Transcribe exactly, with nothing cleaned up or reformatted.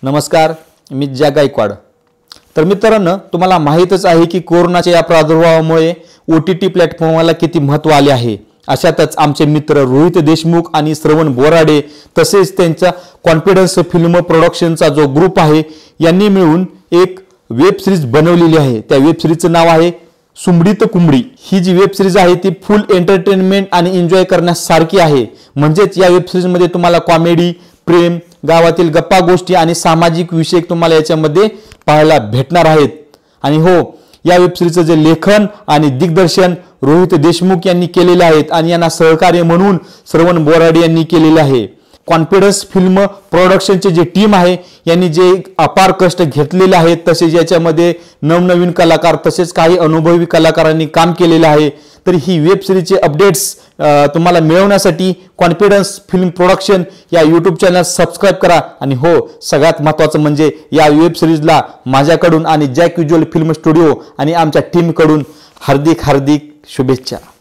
नमस्कार, मी जॅक गायकवाड। तर मित्रांनो, तुम्हाला माहीतच आहे की कोरोनाच्या या प्रादुर्भावामुळे ओटीटी प्लॅटफॉर्मला किती महत्त्व आले आहे। अशातच आमचे मित्र रोहित देशमुख आणि श्रवण बोराडे तसेच त्यांचा कॉन्फिडन्स फिल्म प्रोडक्शनचा जो ग्रुप आहे यांनी मिळून एक वेब सिरीज बनवलेली आहे। त्या वेब सिरीजचं नाव आहे सुमडीत कुंबडी। ही जी वेब सिरीज आहे ती फुल एंटरटेनमेंट आणि एन्जॉय करण्यासारखी आहे। म्हणजेच या वेब सिरीज मध्ये तुम्हाला कॉमेडी, प्रेम, गावातील गप्पा गोष्टी आणि सामाजिक विषय तुम्हाला याच्यामध्ये पाहायला भेटणार आहेत। आणि हो, या वेब सिरीजचं जे लेखन आणि दिग्दर्शन रोहित देशमुख यांनी केलेले आहेत आणि यांना सहकार्य म्हणून श्रवण बोराडे यांनी केलेले आहे। कॉन्फिडन्स फिल्म प्रोडक्शनचे जे टीम आहे यांनी जे अपार कष्ट घेतलेले आहेत, तसेच याच्यामध्ये नवनवीन कलाकार तसेच काही अनुभवी कलाकारांनी काम केलेले आहे। तर ही वेब सिरीजचे अपडेट्स तुम्हाला मिळवण्यासाठी कॉन्फिडन्स फिल्म प्रोडक्शन या यूट्यूब चॅनल सबस्क्राइब करा। आणि हो, सगळ्यात महत्त्वाचं म्हणजे या वेब सिरीजला माझ्याकडून आणि जॅक विज्युअल फिल्म स्टुडिओ आणि आमच्या टीमकडून हार्दिक हार्दिक शुभेच्छा।